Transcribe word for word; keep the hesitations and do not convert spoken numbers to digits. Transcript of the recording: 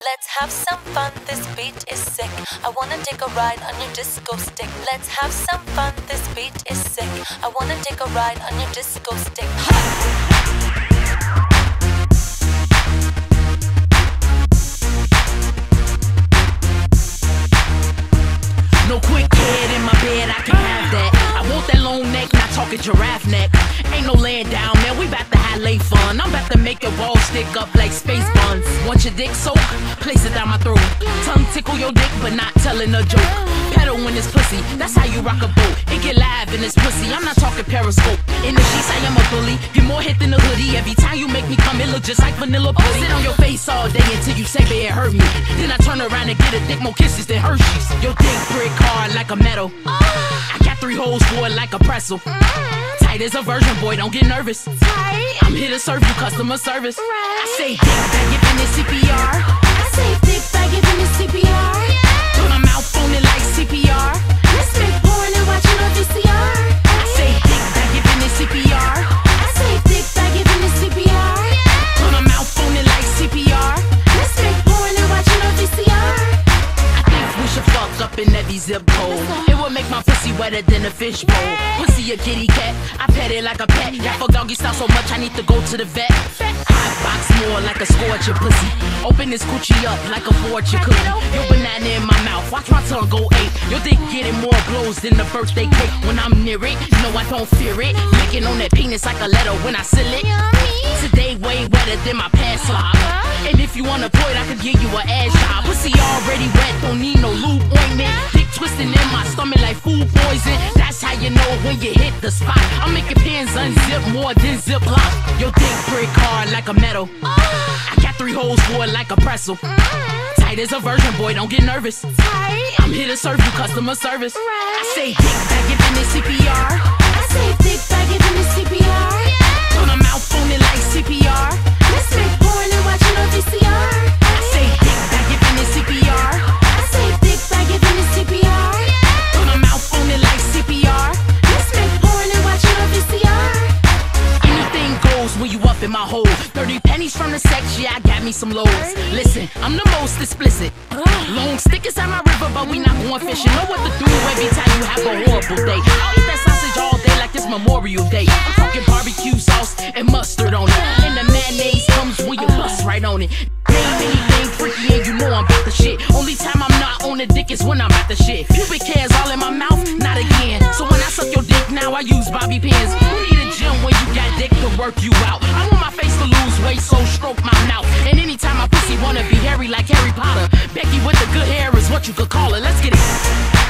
Let's have some fun, this beat is sick. I wanna take a ride on your disco stick. Let's have some fun, this beat is sick. I wanna take a ride on your disco stick. No quick head in my bed, I can have that. I want that long neck, not talking giraffe neck. Ain't no laying down, man, we bout to have lay fun. I'm about to make your balls stick up like space buns. Want your dick soak? Place it down my throat. Tongue tickle your dick, but not telling a joke. Pedal in this pussy, that's how you rock a boat. It get live in this pussy, I'm not talking periscope. In the sheets, I am a bully. Get more hit than a hoodie. Every time you make me come, it look just like vanilla pudding. Sit on your face all day until you say, babe, it hurt me. Then I turn around and get a dick more kisses than Hershey's. Your dick brick hard like a metal. I got three holes for it like a pretzel. Tight as a virgin, boy, don't get nervous. I'm here to serve you customer service. I say dick back, giving it C P R. I say dick back, giving it C P R. Put my mouth on it like C P R. Let's make porn and watch it on V C R. I say dick back, giving it C P R. I say dick back, giving it C P R. Put my mouth on it like C P R. Let's make porn and watch it on V C R. I think we should fuck up in every zip code. It would make my pussy wetter than a fish bowl. Pussy a kitty cat, I pet it like a pet. Y'all fuck doggy style so much I need to go to the vet. Hot box more like a scorcher pussy. Open this coochie up like a fortune cookie. Your banana in my mouth, watch my tongue go ape. Your dick getting more blows than the birthday cake. When I'm near it, no I don't fear it. Licking on that penis like a letter when I seal it. Today way wetter than my past slob. And if you unemployed, I could give you an ass job. Pussy already wet, don't need no lube ointment. Dick twisting in my stomach like food poison. That's how you know when you hit the spot. I'm making pins unzip more than Ziploc. Your dick brick hard like a metal. I got three holes for it like a pretzel. Tight as a virgin, boy, don't get nervous. I'm here to serve you customer service. I say dick back, giving it C P R. I say dick back, giving it C P R. Put my mouth on it like C P R. Let's make porn and watch it on V C R. I say dick back, giving it C P R. I say dick back, giving it C P R. Put my mouth on it like C P R. Let's make porn and watch it on V C R. Anything goes when you up in my hole. thirty pennies from the sex, yeah, I got me some lows. Listen, I'm the most explicit. Long stick is at my river, but we not going fishing. Know what to do every time you have a horrible day. I'll eat that sausage all day like it's Memorial Day. I'm talking barbecue sauce and mustard on it. And the mayonnaise comes when you bust right on it. Name anything freaky and you know I'm about the shit. Only time I'm not on the dick is when I'm about the shit. Pubic hairs all in my mouth, not again. So when I suck your dick now, I use bobby pins. You need a gym when you got dick to work you out. I want my face to lose weight, so stroke my mouth. And anytime my pussy wanna be hairy like Harry Potter, Becky with the good hair is what you could call her. Let's get it.